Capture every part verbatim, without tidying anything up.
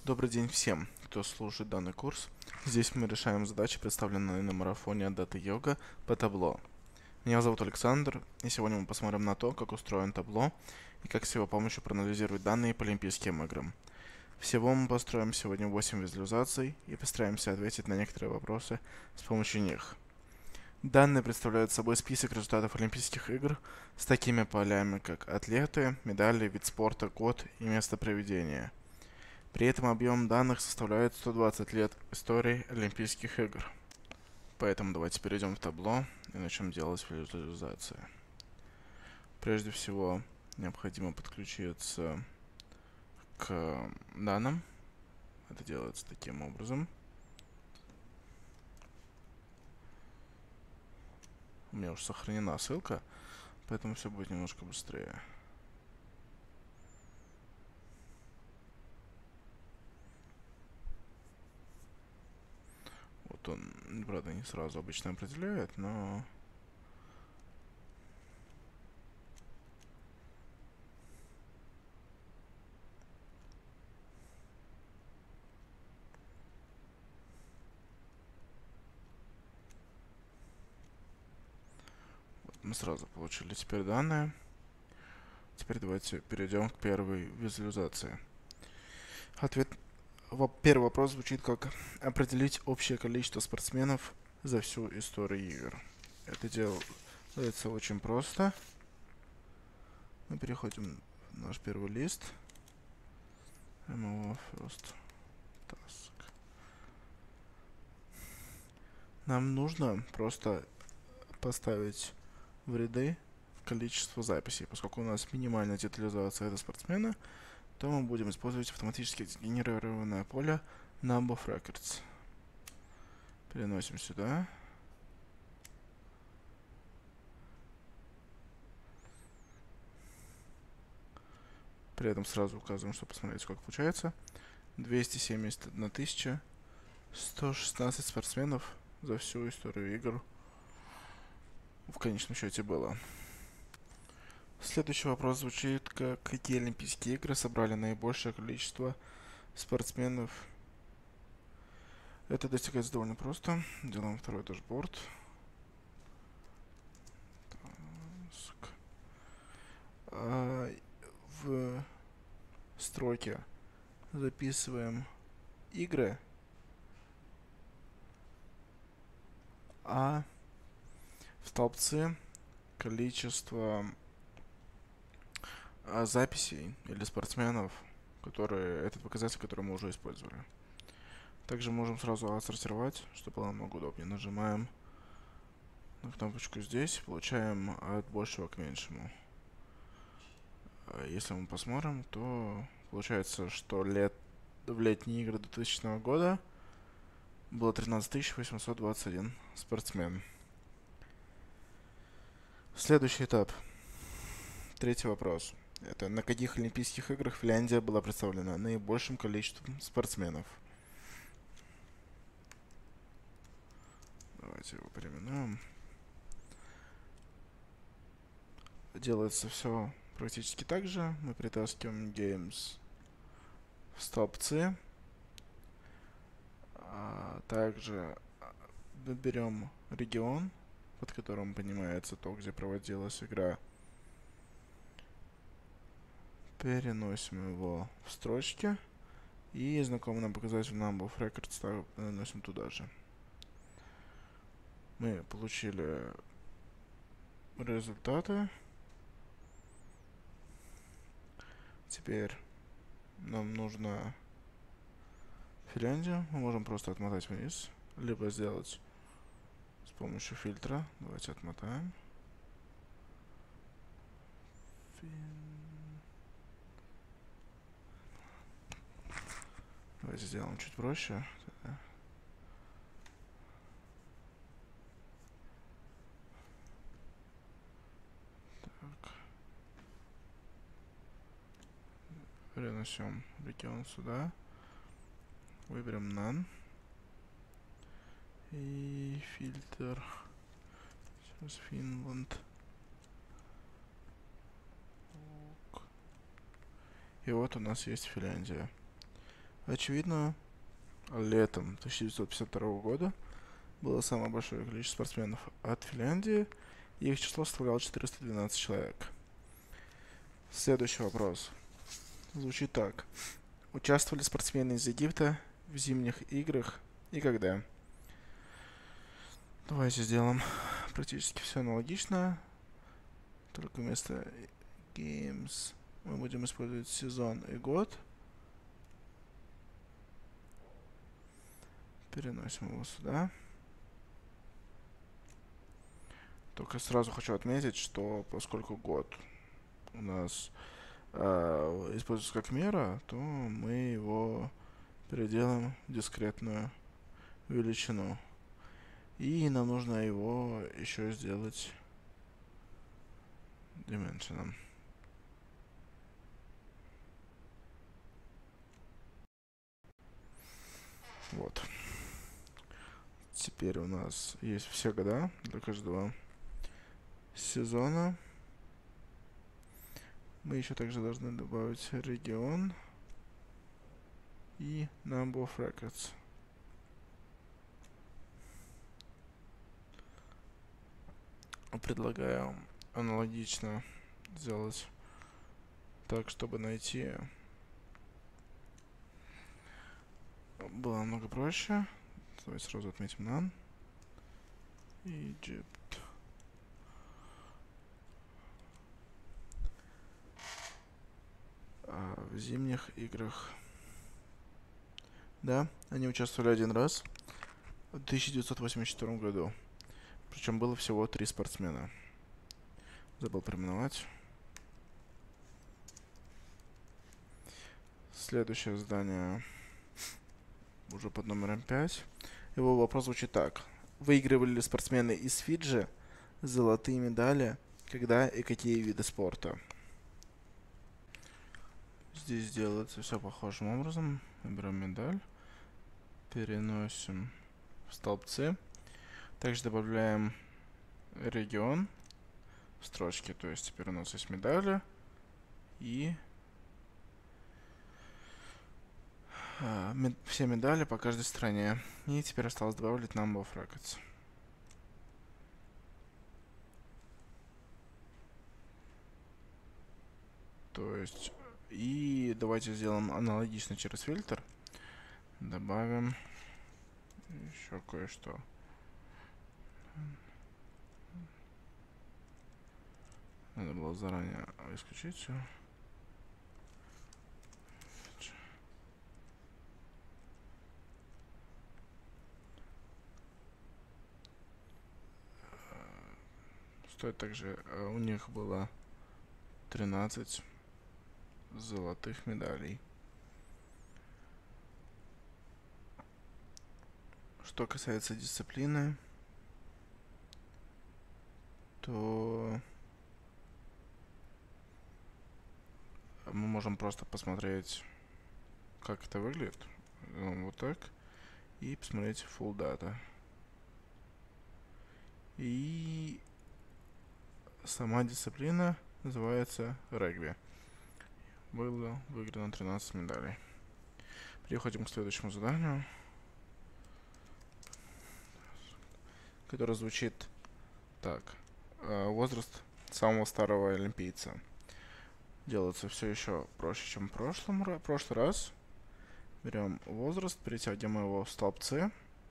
Добрый день всем, кто слушает данный курс. Здесь мы решаем задачи, представленные на марафоне Data Yoga по табло. Меня зовут Александр, и сегодня мы посмотрим на то, как устроен табло и как с его помощью проанализировать данные по Олимпийским играм. Всего мы построим сегодня восемь визуализаций и постараемся ответить на некоторые вопросы с помощью них. Данные представляют собой список результатов Олимпийских игр с такими полями, как атлеты, медали, вид спорта, год и место проведения. При этом объем данных составляет сто двадцать лет истории Олимпийских игр. Поэтому давайте перейдем в табло и начнем делать визуализацию. Прежде всего, необходимо подключиться к данным. Это делается таким образом. У меня уже сохранена ссылка, поэтому все будет немножко быстрее. Вот он, правда, не сразу обычно определяет, но... Вот мы сразу получили теперь данные. Теперь давайте перейдем к первой визуализации. Ответ. Первый вопрос звучит как: определить общее количество спортсменов за всю историю игр. Это делается очень просто. Мы переходим в наш первый лист. Remove first task. Нам нужно просто поставить в ряды количество записей. Поскольку у нас минимальная детализация это спортсмена, то мы будем использовать автоматически сгенерированное поле Number of Records. Переносим сюда. При этом сразу указываем, чтобы посмотреть, сколько получается. двести семьдесят одна тысяча сто шестнадцать спортсменов за всю историю игр в конечном счете было. Следующий вопрос звучит как: какие Олимпийские игры собрали наибольшее количество спортсменов? Это достигается довольно просто. Делаем второй дашборд. А, в строке записываем игры, а в столбце количество а, записей или спортсменов, которые этот показатель, который мы уже использовали. Также можем сразу отсортировать, чтобы было намного удобнее. Нажимаем на кнопочку здесь, получаем от большего к меньшему. Если мы посмотрим, то получается, что лет, в летние игры двухтысячного года было тринадцать тысяч восемьсот двадцать один спортсмен. Следующий этап. Третий вопрос. Это: на каких Олимпийских играх Финляндия была представлена наибольшим количеством спортсменов? Давайте его переименуем. Делается все практически так же. Мы притаскиваем Games в столбцы. А также выберем регион, под которым понимается то, где проводилась игра. Переносим его в строчки. И знакомый нам показатель Number of Records наносим туда же. Мы получили результаты. Теперь нам нужно Финляндию. Мы можем просто отмотать вниз, либо сделать с помощью фильтра. Давайте отмотаем. Давайте сделаем чуть проще. Так. Перенесем регион сюда. Выберем None. И фильтр. Сейчас Финлянд. И вот у нас есть Финляндия. Очевидно, летом тысяча девятьсот пятьдесят второго года было самое большое количество спортсменов от Финляндии, и их число составляло четыреста двенадцать человек. Следующий вопрос звучит так. Участвовали спортсмены из Египта в зимних играх и когда? Давайте сделаем практически все аналогично, только вместо games мы будем использовать сезон и год. Переносим его сюда. Только сразу хочу отметить, что поскольку год у нас э, используется как мера, то мы его переделаем в дискретную величину. И нам нужно его еще сделать dimension. Вот. Теперь у нас есть все года для каждого сезона. Мы еще также должны добавить регион и number of records. Предлагаю аналогично сделать так, чтобы найти было намного проще. Давайте сразу отметим none. Egypt. А в зимних играх. Да, они участвовали один раз в тысяча девятьсот восемьдесят втором году. Причем было всего три спортсмена. Забыл переименовать. Следующее задание уже под номером пять. Его вопрос звучит так. Выигрывали ли спортсмены из Фиджи золотые медали, когда и какие виды спорта? Здесь делается все похожим образом. Берем медаль, переносим в столбцы. Также добавляем регион в строчке. То есть теперь у нас есть медали и а, мед все медали по каждой стране. И теперь осталось добавить number of records. То есть и давайте сделаем аналогично через фильтр. Добавим еще кое-что. Надо было заранее исключить все. Стоит также, у них было тринадцать золотых медалей. Что касается дисциплины, то мы можем просто посмотреть, как это выглядит. Вот так. И посмотреть full data. И сама дисциплина называется регби. Было выиграно тринадцать медалей. Переходим к следующему заданию, которое звучит так. Возраст самого старого олимпийца. Делается все еще проще, чем в прошлом, прошлый раз. Берем возраст, перетягиваем его в столбцы.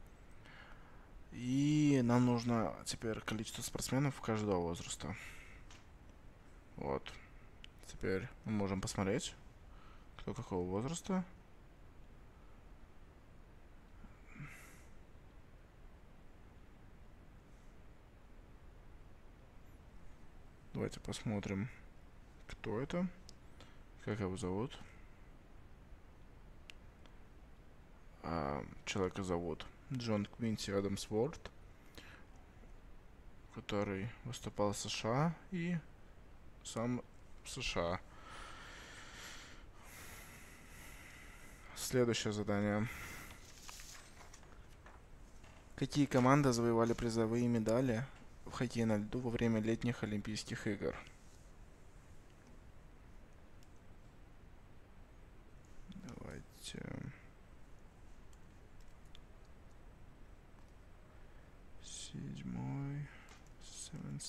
И нам нужно теперь количество спортсменов каждого возраста. Вот. Теперь мы можем посмотреть, кто какого возраста. Давайте посмотрим, кто это, как его зовут. А, человека зовут Джон Квинси Адамс Уорд, который выступал в США и сам в США. Следующее задание. Какие команды завоевали призовые медали в хоккее на льду во время летних Олимпийских игр? Давайте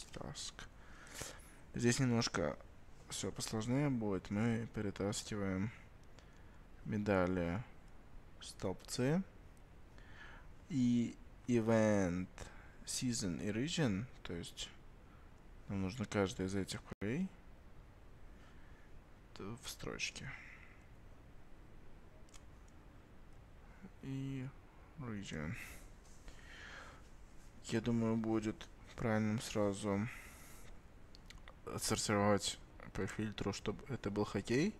task. Здесь немножко все посложнее будет. Мы перетаскиваем медали в столбцы. И event, season и region, то есть нам нужно каждый из этих полей в строчке. И region. Я думаю, будет правильным сразу отсортировать по фильтру, чтобы это был хоккей.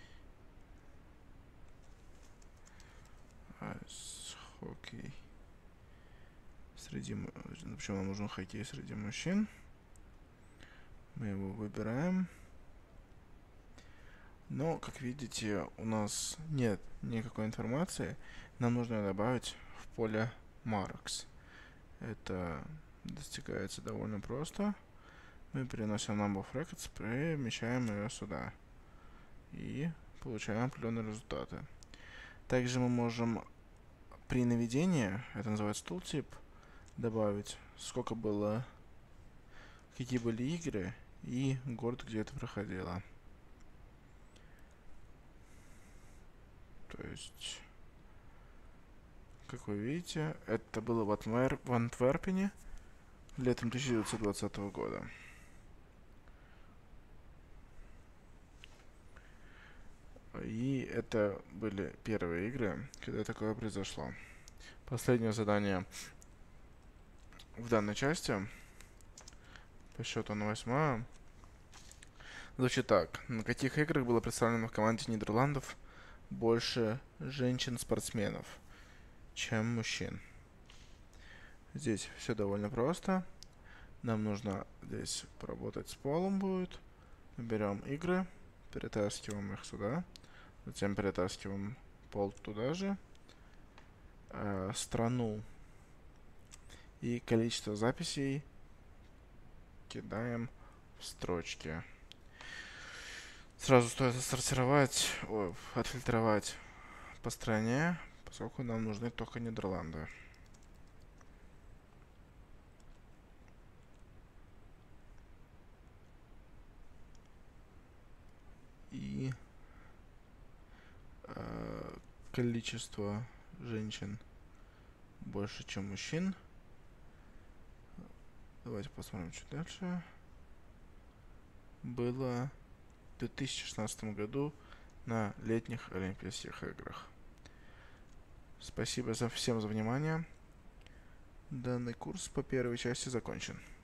Хоккей. Среди... Почему нам нужен хоккей среди мужчин? Мы его выбираем. Но, как видите, у нас нет никакой информации. Нам нужно добавить в поле marks. Это достигается довольно просто. Мы переносим number of records, перемещаем ее сюда. И получаем определенные результаты. Также мы можем при наведении, это называется tooltip, добавить, сколько было, какие были игры и город, где это проходило. То есть, как вы видите, это было в, Антвер... в Антверпене летом тысяча девятьсот двадцатого года. И это были первые игры, когда такое произошло. Последнее задание в данной части, по счету на восьмое, звучит так. На каких играх было представлено в команде Нидерландов больше женщин-спортсменов, чем мужчин? Здесь все довольно просто. Нам нужно здесь поработать с полом будет. Мы берем игры, перетаскиваем их сюда. Затем перетаскиваем пол туда же. Э, страну и количество записей кидаем в строчки. Сразу стоит отсортировать, ой, отфильтровать по стране, поскольку нам нужны только Нидерланды. И э, количество женщин больше, чем мужчин. Давайте посмотрим чуть дальше. Было в две тысячи шестнадцатом году на летних Олимпийских играх. Спасибо за всем за внимание. Данный курс по первой части закончен.